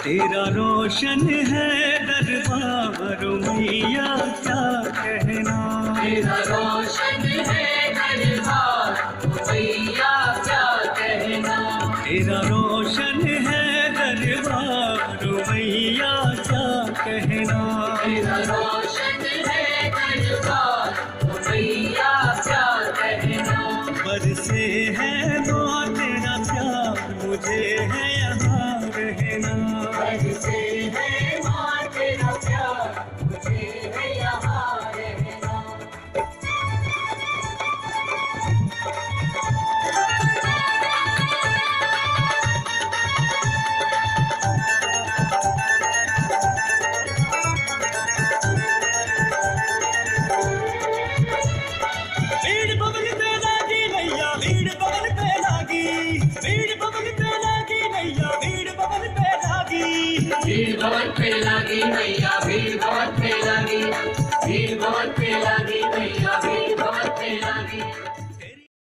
तेरा रोशन है दरबार मैया क्या कहना। तेरा रोशन है दरबार मैया क्या कहना। तेरा रोशन है दरबार मैया क्या कहना। तेरा रोशन है दरबार मैया क्या कहना। बरसे है वो तेरा प्यार मुझे है यहाँ रहना। बरसे है माँ तेरा प्यार मुझे है यहाँ रहना। भीड़ बबल पे लागी मैया भीड़ बबल पे लागी। भीड़ बबल पे लागी मैया भीड़ बबल पे लागी। भीड़ भवन पे लगी मैया भीड़ भवन पे